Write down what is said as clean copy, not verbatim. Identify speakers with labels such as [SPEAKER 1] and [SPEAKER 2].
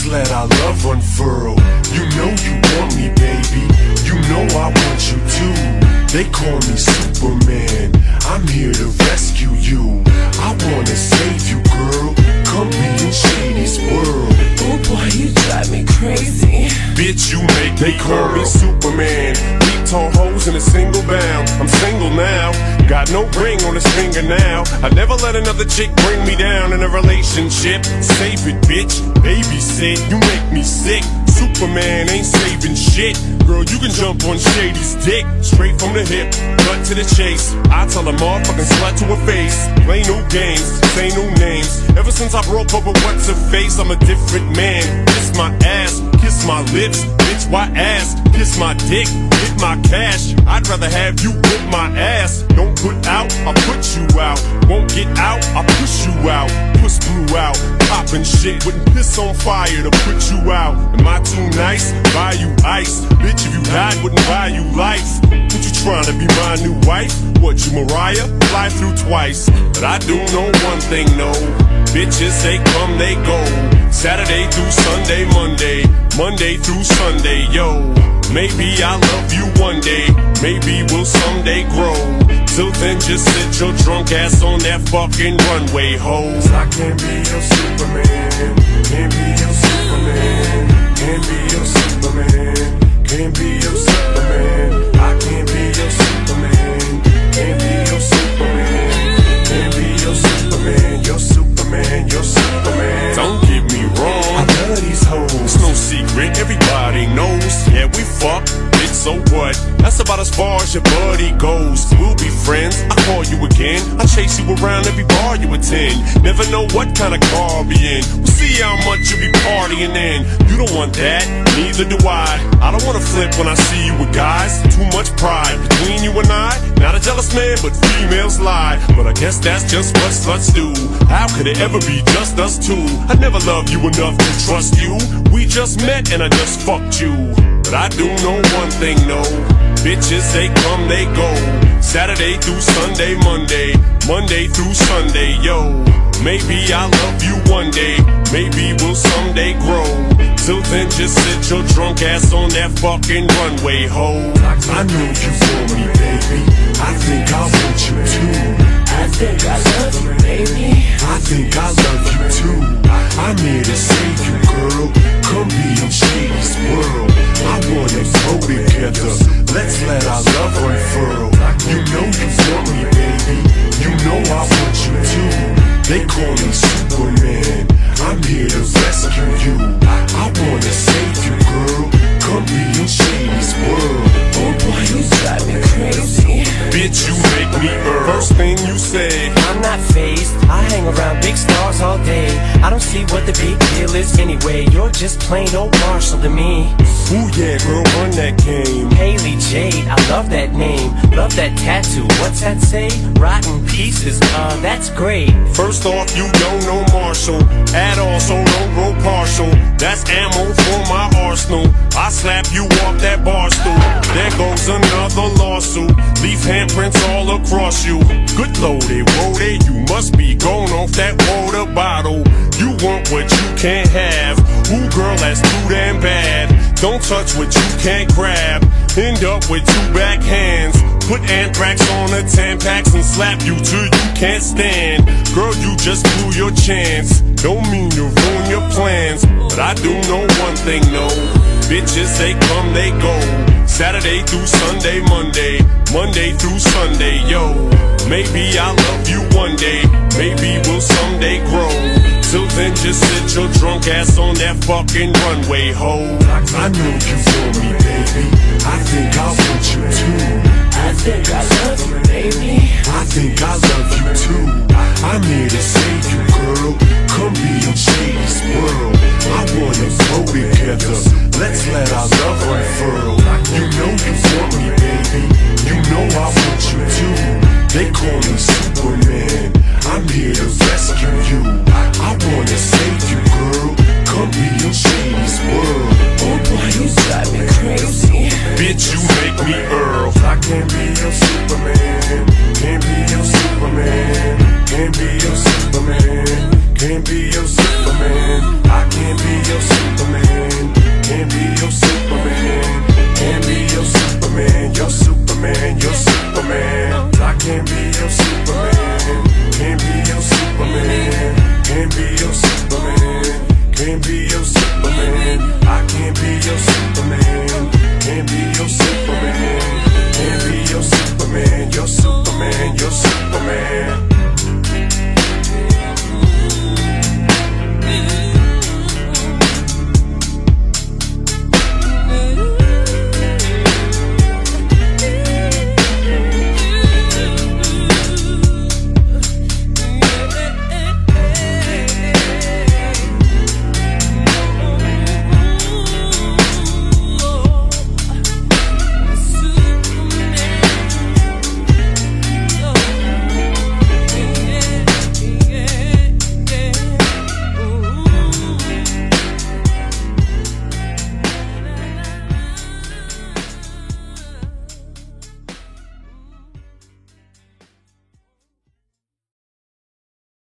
[SPEAKER 1] let's let our love unfurl. You know you want me, baby, you know I want you too. They call me Superman, I'm here to rescue you. I wanna save you, girl, come be in Shady's world.
[SPEAKER 2] Oh boy, you drive me crazy.
[SPEAKER 1] Bitch, you make me call me Superman. Beat tall hoes in a single bound. I'm single now, got no ring on his finger now. I never let another chick bring me down in a relationship. Save it, bitch, babysit, you make me sick. Superman ain't saving shit. Girl, you can jump on Shady's dick, straight from the hip, cut to the chase. I tell a motherfucking slut to her face, play no games, say no names. Ever since I broke up with what's her face, I'm a different man. Kiss my ass, kiss my lips, bitch, why ass? Kiss my dick, get my cash. I'd rather have you whip my ass. Don't put out, I'll put you out. Won't get out, I'll push you out. Puss blew out, poppin' shit. Wouldn't piss on fire to put you out. Am I too nice? Buy you ice. Bitch, if you died, wouldn't buy you life. What you trying to be my new wife? What, you Mariah? Fly through twice. But I do know one thing, no. Bitches, they come, they go. Saturday through Sunday, Monday through Sunday, yo. Maybe I'll love you one day, maybe we'll someday grow. Till then, just sit your drunk ass on that fucking runway, ho. I can't be your Superman, can't be your Superman, can't be your Superman, can't be your Superman. I can't be your Superman, can't be your Superman, can't be your Superman, your Superman, your Superman. Don't get me wrong, I love these hoes, it's no secret, everybody knows. Yeah, we fuck, bitch, so what? That's about as far as your buddy goes. We'll be friends, I call you again, I chase you around every bar you attend. Never know what kind of car I'll be in, we'll see how much you be partying in. You don't want that, neither do I don't wanna flip when I see you with guys. Too much pride between you and I. Not a jealous man, but females lie. But I guess that's just what sluts do. How could it ever be just us two? I never loved you enough to trust you. We just met and I just fucked you. But I do know one thing, no. Bitches, they come, they go. Saturday through Sunday, Monday through Sunday, yo. Maybe I'll love you one day, maybe we'll someday grow. Till then, just sit your drunk ass on that fucking runway, ho. I know you want me, baby, I think I want you too.
[SPEAKER 2] I think I love you, baby,
[SPEAKER 1] I think I love you too. I'm here to save you, girl, come be in Shady's world. I wanna grow together, let's let our love unfurl. You know you want me, baby, you know I want you too. They call me Superman, I'm here to rescue you. I wanna save you, girl, come be in Shady's world.
[SPEAKER 2] oh boy, you drive me crazy.
[SPEAKER 1] Bitch, you make me earn. First thing you say,
[SPEAKER 2] I'm not phased, I hang around big stars all day. I don't see what the big deal is anyway. You're just plain old Marshall to me.
[SPEAKER 1] ooh yeah, girl, run that game.
[SPEAKER 2] Haley Jade, I love that name, love that tattoo. What's that say? Rotten pieces, that's great.
[SPEAKER 1] First off, you don't know Marshall at all, so don't go partial. That's ammo for my arsenal. I slap you off that bar stool. There goes another lawsuit. Leave handprints all across you. Good loaded, loaded. You must be going off that water bottle. You want what you can't have. Ooh, girl, that's too damn bad. Don't touch what you can't grab. End up with two backhands. Put anthrax on the Tampax and slap you till you can't stand. Girl, you just blew your chance. Don't mean to ruin your plans, but I do know one thing, no. Bitches, they come, they go. Saturday through Sunday, Monday through Sunday, yo. Maybe I'll love you one day, maybe we'll someday grow. Till then, just sit your drunk ass on that fucking runway, ho. I know you want me, baby, I think I want you too.
[SPEAKER 2] I think I love you, baby,
[SPEAKER 1] I think I love you too. I'm here to save you, girl,